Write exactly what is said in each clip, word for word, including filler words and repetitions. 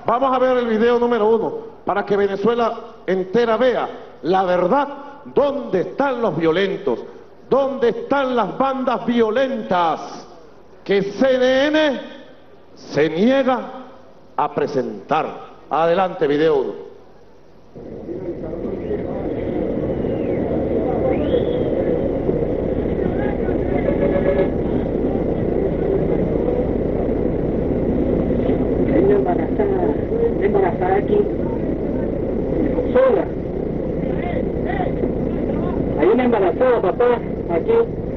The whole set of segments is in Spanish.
Vamos a ver el video número uno, para que Venezuela entera vea la verdad, dónde están los violentos, dónde están las bandas violentas que C N N se niega a presentar. Adelante, video uno. Embarazada aquí, sola. Hay una embarazada, papá, aquí.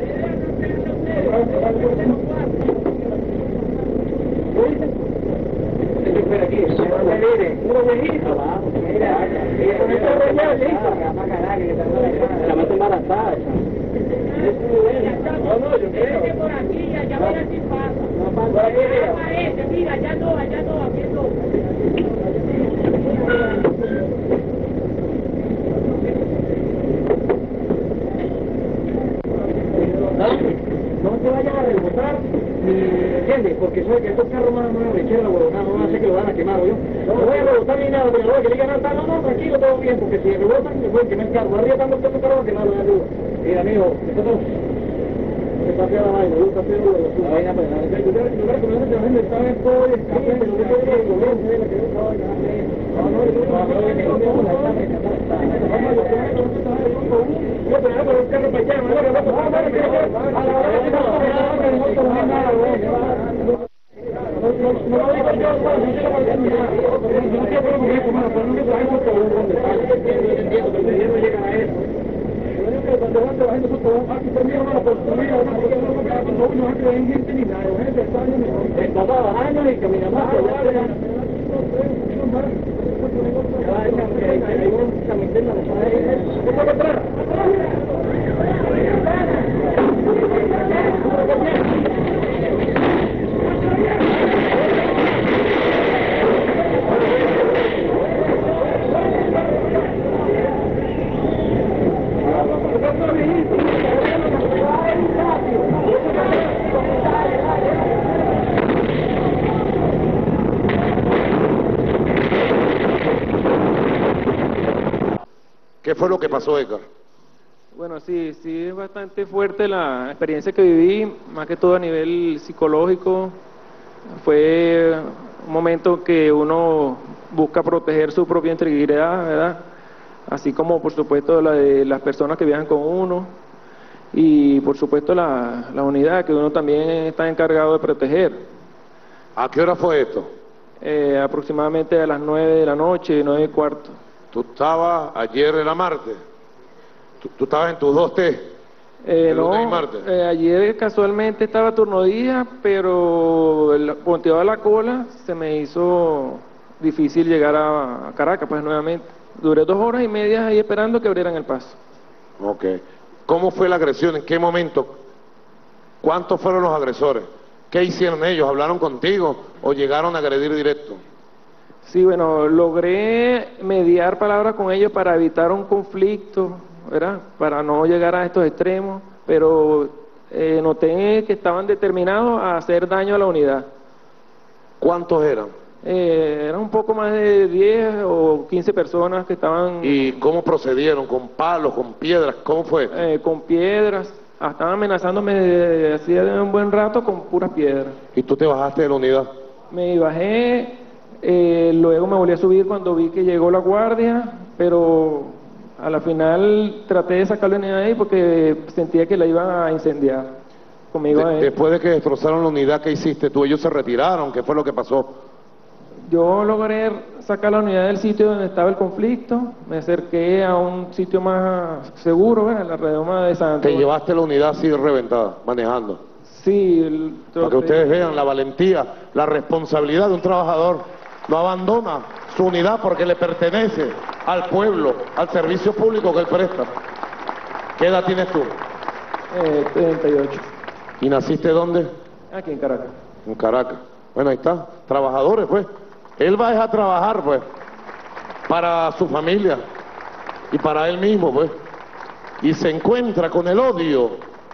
Espera aquí, una viejita. Mira, la más embarazada. No, no, yo creo que por aquí, ya mira si pasa. Por aquí aparece, mira, allá no, allá no, aquí no. No te vayan a rebotar, ni entiendes, porque soy que estos carros más nuevos de izquierda, no, no hace que lo van a quemar, yo. No voy a rebotar ni nada, pero luego que digan, no, no, no, tranquilo, todo bien, porque si rebotan, me pueden quemar el carro. Arriba estamos estos carros quemados de arriba. Mira, amigo, esto no. Se pasea la vaina, yo paseo la vaina, pues, la verdad, yo creo que la gente está en todo el café, pero yo creo que el gobierno es la que no sabe nada. No, no, yo creo que el gobierno la está rescatando. Vamos a lo que no se está haciendo. Yo te voy a poner un carro para allá, no, no, no, no, a la hora que no, no, no, nada, güey. No, no, no lo digo yo, no, no quiero volver a yo no quiero por mi hijo, mano, pero no me traemos todo un donde está. Yo entiendo, pero no llegan a eso. Cuando van trabajando todo, aquí terminan la oportunidad, porque no me cuando uno no cree en gente ni nada, gente está en está trabajando y caminando hacia allá. Cada vez que hay un camiseta, no sabe, ¿qué atrás? ¿Qué fue lo que pasó, Edgar? Bueno, sí, sí es bastante fuerte la experiencia que viví, más que todo a nivel psicológico. Fue un momento que uno busca proteger su propia integridad, ¿verdad? Así como, por supuesto, la de las personas que viajan con uno y, por supuesto, la, la unidad que uno también está encargado de proteger. ¿A qué hora fue esto? Eh, aproximadamente a las nueve de la noche, nueve y cuarto. ¿Tú estabas ayer en la Marte? ¿Tú, tú estabas en tus dos T? Eh, no, eh, ayer casualmente estaba turno día, pero el ponteado a la cola se me hizo difícil llegar a, a Caracas, pues nuevamente. Duré dos horas y media ahí esperando que abrieran el paso. Ok. ¿Cómo fue la agresión? ¿En qué momento? ¿Cuántos fueron los agresores? ¿Qué hicieron ellos? ¿Hablaron contigo o llegaron a agredir directo? Sí, bueno, logré mediar palabras con ellos para evitar un conflicto, ¿verdad? Para no llegar a estos extremos, pero eh, noté que estaban determinados a hacer daño a la unidad. ¿Cuántos eran? Eh, eran un poco más de diez o quince personas que estaban... ¿Y cómo procedieron? ¿Con palos, con piedras? ¿Cómo fue? Eh, con piedras, estaban amenazándome hacía de un buen rato con puras piedras. ¿Y tú te bajaste de la unidad? Me bajé... Eh, luego me volví a subir cuando vi que llegó la guardia, pero a la final traté de sacar la unidad de ahí porque sentía que la iban a incendiar conmigo. De, después de que destrozaron la unidad, ¿qué hiciste tú? ¿Ellos se retiraron? ¿Qué fue lo que pasó? Yo logré sacar la unidad del sitio donde estaba el conflicto, me acerqué a un sitio más seguro, ¿eh? La redoma de Santo. ¿Te llevaste la unidad así reventada, manejando? Sí. El, Para que ustedes vean la valentía, la responsabilidad de un trabajador. No abandona su unidad porque le pertenece al pueblo, al servicio público que él presta. ¿Qué edad tienes tú? Eh, treinta y ocho. ¿Y naciste dónde? Aquí en Caracas. En Caracas. Bueno, ahí está. Trabajadores, pues. Él va a trabajar, pues, para su familia y para él mismo, pues. Y se encuentra con el odio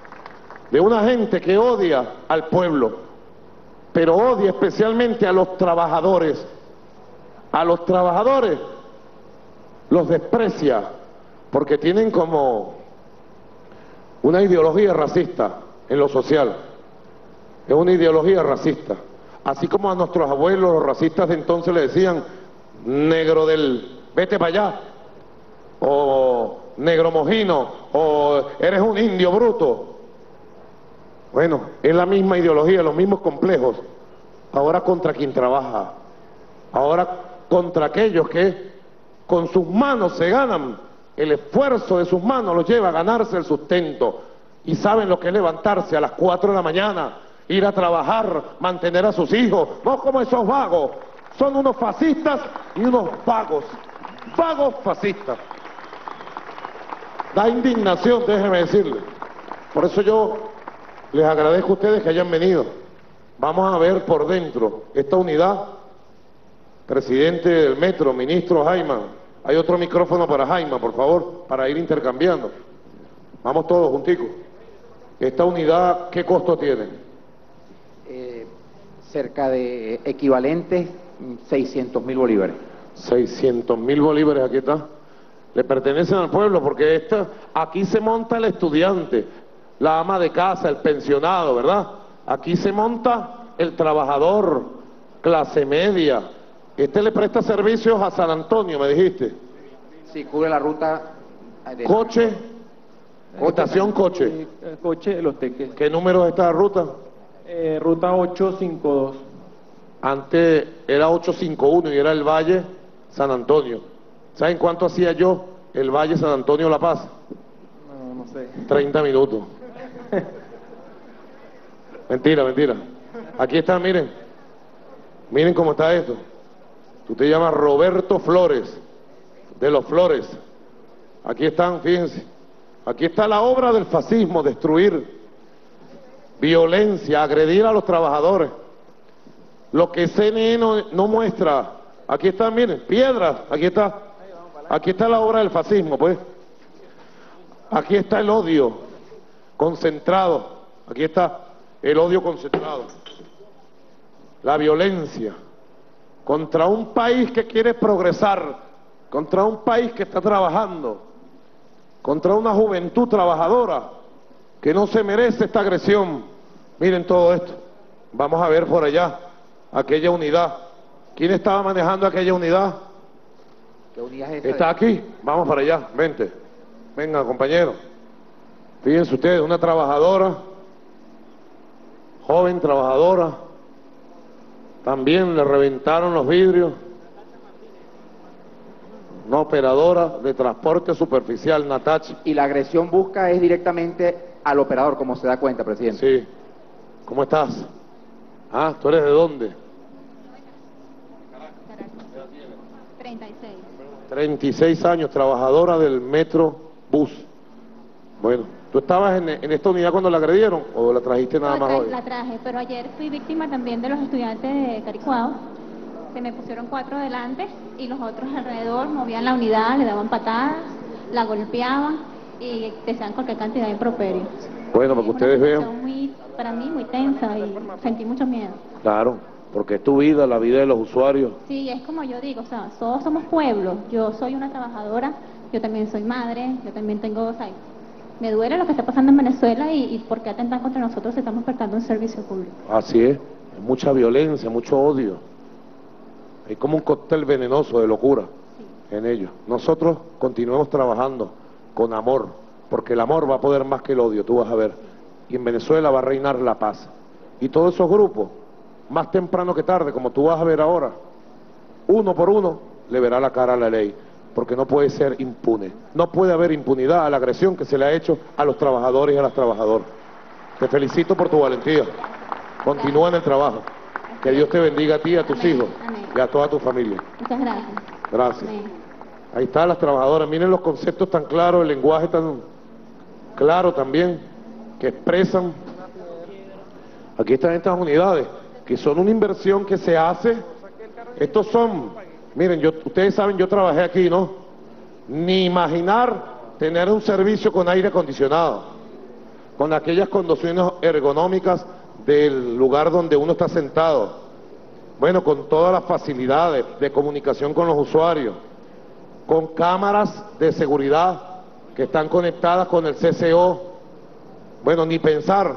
de una gente que odia al pueblo, pero odia especialmente a los trabajadores. A los trabajadores los desprecia porque tienen como una ideología racista en lo social. Es una ideología racista. Así como a nuestros abuelos, los racistas de entonces le decían negro del vete para allá, o negro mojino, o eres un indio bruto. Bueno, es la misma ideología, los mismos complejos. Ahora contra quien trabaja, ahora contra aquellos que con sus manos se ganan, el esfuerzo de sus manos los lleva a ganarse el sustento y saben lo que es levantarse a las cuatro de la mañana, ir a trabajar, mantener a sus hijos, no como esos vagos, son unos fascistas y unos vagos, vagos fascistas. Da indignación, déjeme decirle. Por eso yo les agradezco a ustedes que hayan venido. Vamos a ver por dentro esta unidad. Presidente del Metro, ministro Jaime, hay otro micrófono para Jaime, por favor, para ir intercambiando. Vamos todos junticos. Esta unidad, ¿qué costo tiene? Eh, cerca de equivalentes seiscientos mil bolívares. seiscientos mil bolívares, aquí está. Le pertenecen al pueblo porque esta, aquí se monta el estudiante, la ama de casa, el pensionado, ¿verdad? Aquí se monta el trabajador, clase media. Este le presta servicios a San Antonio, me dijiste. Sí, cubre la ruta de... Coche, estación coche. Eh, Coche, Los Teques. ¿Qué número es esta ruta? Eh, ruta ochocientos cincuenta y dos. Antes era ochocientos cincuenta y uno y era el Valle San Antonio. ¿Saben cuánto hacía yo el Valle San Antonio La Paz? No, no sé. treinta minutos. Mentira, mentira. Aquí está, miren. Miren cómo está esto. Tú te llamas Roberto Flores, de los Flores. Aquí están, fíjense. Aquí está la obra del fascismo, destruir, violencia, agredir a los trabajadores. Lo que C N E no, no muestra. Aquí están, miren, piedras, aquí está. Aquí está la obra del fascismo, pues. Aquí está el odio concentrado. Aquí está el odio concentrado. La violencia contra un país que quiere progresar, contra un país que está trabajando, contra una juventud trabajadora que no se merece esta agresión. Miren todo esto. Vamos a ver por allá aquella unidad. ¿Quién estaba manejando aquella unidad? ¿Qué unidad es esa? Está aquí. Vamos para allá. Vente. Venga, compañero. Fíjense ustedes, una trabajadora, joven trabajadora. También le reventaron los vidrios. Una operadora de transporte superficial, Natacha. Y la agresión busca es directamente al operador, como se da cuenta, presidente. Sí. ¿Cómo estás? Ah, ¿tú eres de dónde? treinta y seis. treinta y seis años, trabajadora del Metro Bus. Bueno, ¿tú estabas en, en esta unidad cuando la agredieron o la trajiste nada No, más tra- hoy? La traje, pero ayer fui víctima también de los estudiantes de Caricuao. Se me pusieron cuatro delante y los otros alrededor movían la unidad, le daban patadas, la golpeaban y decían cualquier cantidad de improperios. Bueno, para que Es ustedes una vean. situación muy, para mí muy tensa y sentí mucho miedo. Claro, porque es tu vida, la vida de los usuarios. Sí, es como yo digo, o sea, todos somos pueblos. Yo soy una trabajadora, yo también soy madre, yo también tengo, o sea, me duele lo que está pasando en Venezuela y, y por qué atentan contra nosotros si estamos prestando un servicio público. Así es, mucha violencia, mucho odio. Hay como un cóctel venenoso de locura en ellos. Nosotros continuemos trabajando con amor, porque el amor va a poder más que el odio, tú vas a ver. Y en Venezuela va a reinar la paz. Y todos esos grupos, más temprano que tarde, como tú vas a ver ahora, uno por uno le verá la cara a la ley, porque no puede ser impune. No puede haber impunidad a la agresión que se le ha hecho a los trabajadores y a las trabajadoras. Te felicito por tu valentía. Continúa en el trabajo. Que Dios te bendiga a ti, a tus Amén, hijos amén. y a toda tu familia. Muchas gracias. Gracias. Amén. Ahí están las trabajadoras. Miren los conceptos tan claros, el lenguaje tan claro también, que expresan. Aquí están estas unidades, que son una inversión que se hace. Estos son, miren, yo, ustedes saben, yo trabajé aquí, ¿no? Ni imaginar tener un servicio con aire acondicionado, con aquellas condiciones ergonómicas del lugar donde uno está sentado. bueno, con todas las facilidades de comunicación con los usuarios, con cámaras de seguridad que están conectadas con el C C O. Bueno, ni pensar,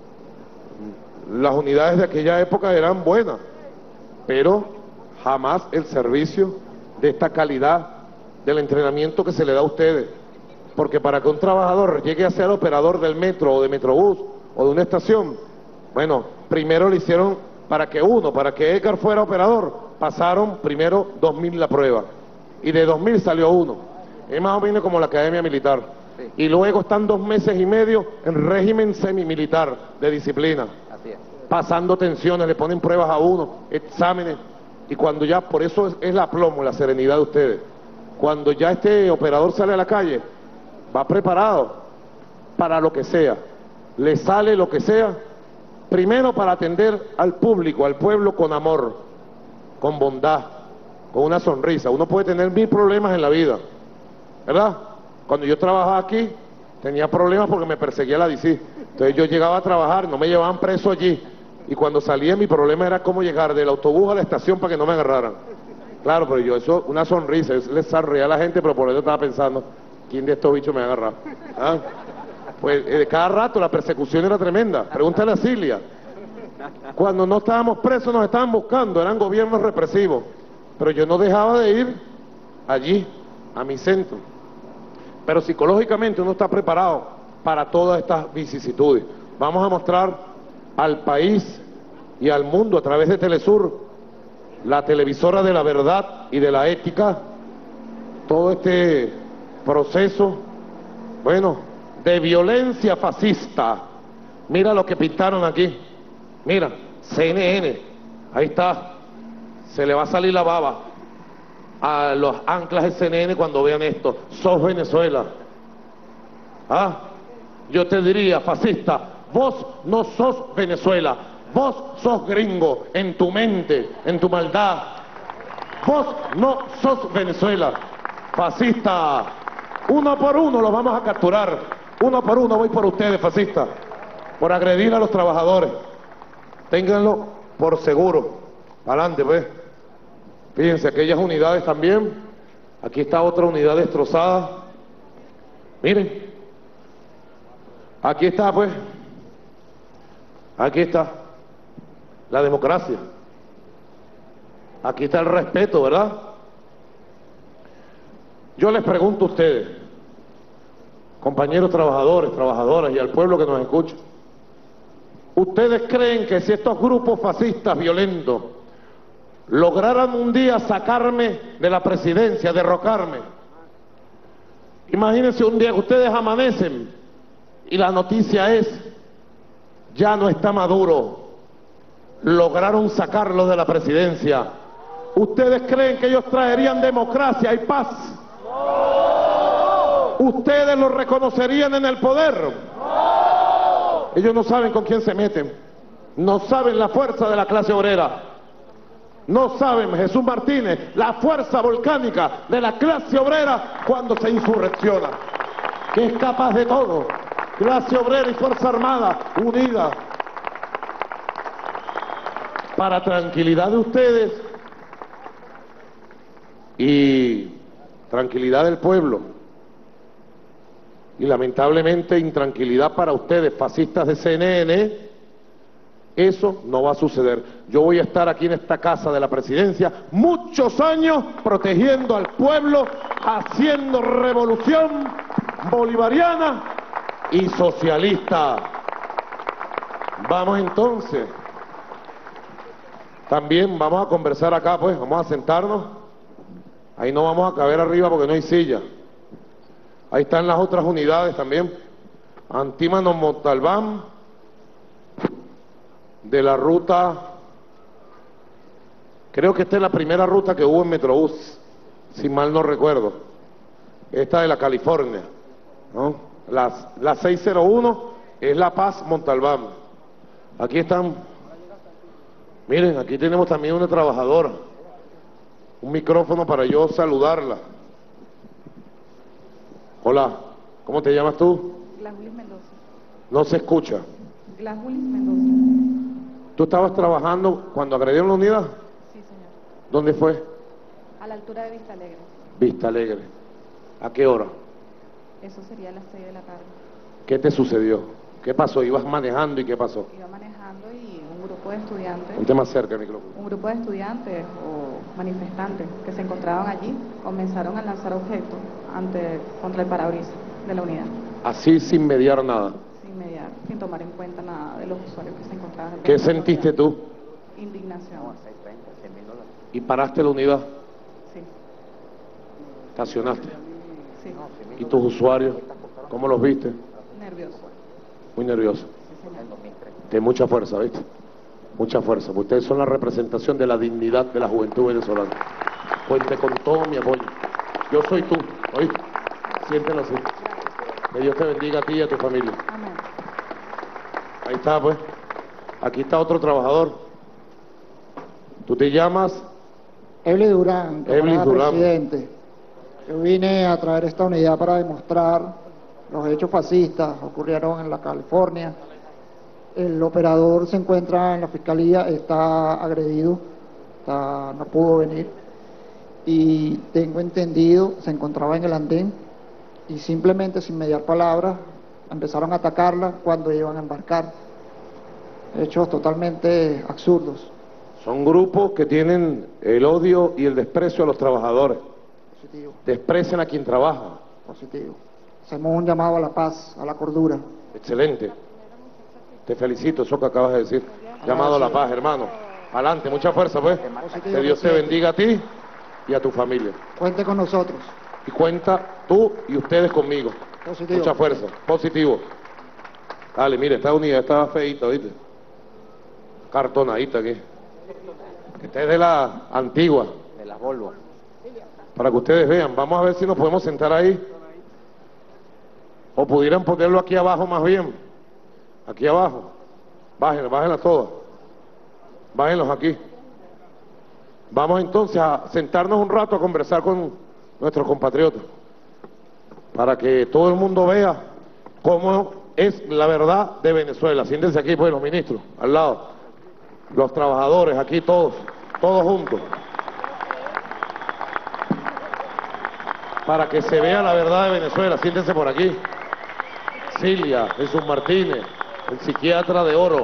las unidades de aquella época eran buenas, pero jamás el servicio de esta calidad del entrenamiento que se le da a ustedes. Porque para que un trabajador llegue a ser operador del metro o de Metrobús o de una estación, bueno, primero le hicieron, para que uno, para que Edgar fuera operador, pasaron primero dos mil la prueba, y de dos mil salió uno. Es más o menos como la academia militar. Sí. Y luego están dos meses y medio en régimen semimilitar de disciplina. Así es. Pasando tensiones, le ponen pruebas a uno, exámenes, y cuando ya, por eso es, es la plomo, la serenidad de ustedes. Cuando ya este operador sale a la calle, va preparado para lo que sea, le sale lo que sea, primero para atender al público, al pueblo con amor, con bondad, con una sonrisa. Uno puede tener mil problemas en la vida, ¿verdad? Cuando yo trabajaba aquí, tenía problemas porque me perseguía la D C. Entonces yo llegaba a trabajar, no me llevaban preso allí, y cuando salía mi problema era cómo llegar del autobús a la estación para que no me agarraran. Claro, pero yo, eso, una sonrisa, yo les sonreía a la gente, pero por eso estaba pensando, ¿quién de estos bichos me agarra? ¿Ah? Pues eh, cada rato la persecución era tremenda. Pregúntale a Cilia. Cuando no estábamos presos nos estaban buscando, eran gobiernos represivos. Pero yo no dejaba de ir allí, a mi centro. Pero psicológicamente uno está preparado para todas estas vicisitudes. Vamos a mostrar al país y al mundo a través de Telesur, la televisora de la verdad y de la ética, todo este proceso, bueno, de violencia fascista. Mira lo que pintaron aquí, mira, C N N, ahí está, se le va a salir la baba a los anclas de C N N cuando vean esto. Sos Venezuela. Ah, yo te diría, fascista, vos no sos Venezuela, vos sos gringo en tu mente, en tu maldad. Vos no sos Venezuela, fascista. Uno por uno los vamos a capturar, uno por uno voy por ustedes, fascistas, por agredir a los trabajadores. Ténganlo por seguro. Adelante, pues. Fíjense, aquellas unidades también. Aquí está otra unidad destrozada. Miren. Aquí está, pues. Aquí está la democracia. Aquí está el respeto, ¿verdad? Yo les pregunto a ustedes, compañeros trabajadores, trabajadoras y al pueblo que nos escucha, ¿ustedes creen que si estos grupos fascistas violentos lograran un día sacarme de la presidencia, derrocarme? Imagínense un día que ustedes amanecen y la noticia es, ya no está Maduro, lograron sacarlo de la presidencia. ¿Ustedes creen que ellos traerían democracia y paz? ¡No! ¿Ustedes lo reconocerían en el poder? ¡No! Ellos no saben con quién se meten, no saben la fuerza de la clase obrera, no saben, Jesús Martínez, la fuerza volcánica de la clase obrera cuando se insurrecciona, que es capaz de todo. Clase obrera y Fuerza Armada unida para tranquilidad de ustedes y tranquilidad del pueblo, y lamentablemente intranquilidad para ustedes, fascistas de C N N. Eso no va a suceder. Yo voy a estar aquí en esta casa de la presidencia muchos años protegiendo al pueblo, haciendo revolución bolivariana y socialista. Vamos entonces. También vamos a conversar acá, pues, vamos a sentarnos. Ahí no vamos a caber arriba porque no hay silla. Ahí están las otras unidades también. Antímano Montalbán, de la ruta, creo que esta es la primera ruta que hubo en Metrobús, si mal no recuerdo. Esta de la California, ¿no? La, la seis cero uno es La Paz Montalbán. Aquí están. Miren, aquí tenemos también una trabajadora. Un micrófono para yo saludarla. Hola, ¿cómo te llamas tú? Glajulis Mendoza. No se escucha. Glajulis Mendoza. ¿Tú estabas trabajando cuando agredieron la unidad? ¿Dónde fue? A la altura de Vista Alegre. Vista Alegre. ¿A qué hora? Eso sería a las seis de la tarde. ¿Qué te sucedió? ¿Qué pasó? ¿Ibas manejando y qué pasó? Iba manejando y un grupo de estudiantes, Ponte más cerca el micrófono. un grupo de estudiantes o manifestantes que se encontraban allí comenzaron a lanzar objetos ante, contra el parabrisas de la unidad, Así sin mediar nada. sin mediar, sin tomar en cuenta nada de los usuarios que se encontraban. en el ¿Qué centro sentiste social. tú? Indignación. ¿Y paraste la unidad? Sí, ¿Estacionaste? sí. ¿Y tus usuarios? ¿Cómo los viste? Nervioso. Muy nerviosos. Sí, señor. De mucha fuerza, ¿viste? Mucha fuerza. Ustedes son la representación de la dignidad de la juventud venezolana. Cuente con todo mi apoyo. Yo soy tú, ¿oíste? Siéntelo así. Que Dios te bendiga a ti y a tu familia. Amén. Ahí está, pues. Aquí está otro trabajador. ¿Tú te llamas? Eblis Durán, Eblis camarada Durán. presidente. Yo vine a traer esta unidad para demostrar los hechos fascistas ocurrieron en la California. El operador se encuentra en la fiscalía, está agredido, está- no pudo venir. Y tengo entendido, se encontraba en el andén y simplemente sin mediar palabras empezaron a atacarla cuando iban a embarcar. Hechos totalmente absurdos. Son grupos que tienen el odio y el desprecio a los trabajadores. Positivo, Desprecian a quien trabaja. positivo. Hacemos un llamado a la paz, a la cordura. Excelente. Te felicito, eso que acabas de decir. Llamado a la paz, hermano. Adelante, mucha fuerza, pues. Positivo, Que Dios te presidente. bendiga a ti y a tu familia. Cuente con nosotros. Y cuenta tú y ustedes conmigo. Positivo. Mucha fuerza. Positivo. Dale, mire, esta unidad está feita, ¿viste? Cartonadita aquí. Esta es de la antigua. De las Volvo. Para que ustedes vean. Vamos a ver si nos podemos sentar ahí. O pudieran ponerlo aquí abajo más bien. Aquí abajo. Bájenla, bájenla todas. Bájenlos aquí. Vamos entonces a sentarnos un rato a conversar con nuestros compatriotas. Para que todo el mundo vea cómo es la verdad de Venezuela. Siéntense aquí, pues, los ministros, al lado. Los trabajadores, aquí todos, todos juntos. Para que se vea la verdad de Venezuela. Siéntense por aquí. Cilia, Jesús Martínez, el psiquiatra de oro.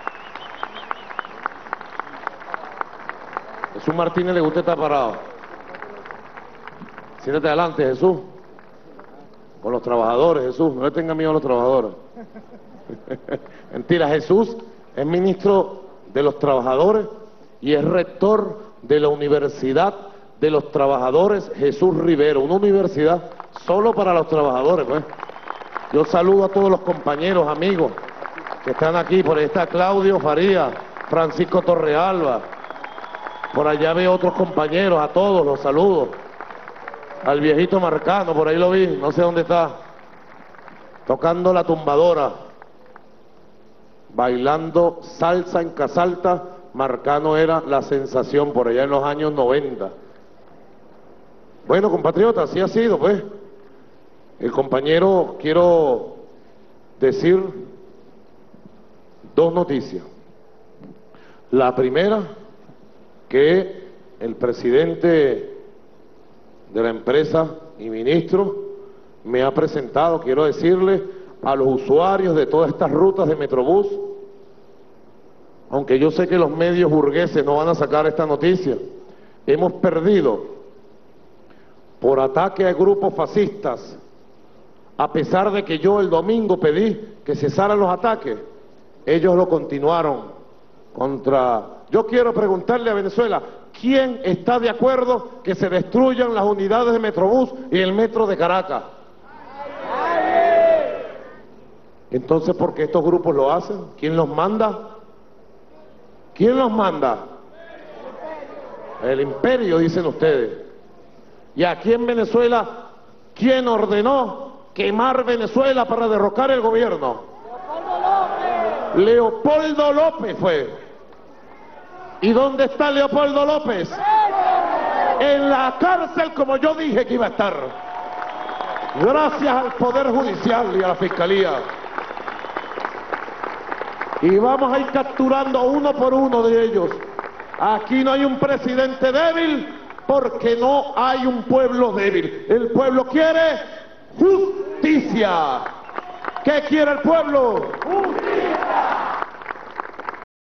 Jesús Martínez le gusta estar parado. Siéntate adelante, Jesús. Con los trabajadores, Jesús. No le tenga miedo a los trabajadores. Mentira, Jesús es ministro de los trabajadores y es rector de la Universidad de los Trabajadores Jesús Rivero, una universidad solo para los trabajadores, pues. Yo saludo a todos los compañeros, amigos que están aquí. Por ahí está Claudio Faría, Francisco Torrealba. Por allá veo otros compañeros, a todos los saludo. Al viejito Marcano, por ahí lo vi, no sé dónde está. Tocando la tumbadora. Bailando salsa en Casalta, Marcano era la sensación por allá en los años noventa. Bueno, compatriotas, así ha sido, pues. El compañero, quiero decir dos noticias. La primera, que el presidente de la empresa y ministro me ha presentado, quiero decirle a los usuarios de todas estas rutas de Metrobús, aunque yo sé que los medios burgueses no van a sacar esta noticia, hemos perdido por ataque a grupos fascistas, a pesar de que yo el domingo pedí que cesaran los ataques, ellos lo continuaron contra... Yo quiero preguntarle a Venezuela, ¿quién está de acuerdo que se destruyan las unidades de Metrobús y el metro de Caracas? Entonces, ¿por qué estos grupos lo hacen? ¿Quién los manda? ¿Quién los manda? El imperio, dicen ustedes. Y aquí en Venezuela, ¿quién ordenó quemar Venezuela para derrocar el gobierno? Leopoldo López fue. ¿Y dónde está Leopoldo López? En la cárcel, como yo dije que iba a estar. Gracias al Poder Judicial y a la Fiscalía. Y vamos a ir capturando uno por uno de ellos. Aquí no hay un presidente débil porque no hay un pueblo débil. El pueblo quiere justicia. ¿Qué quiere el pueblo? ¡Justicia!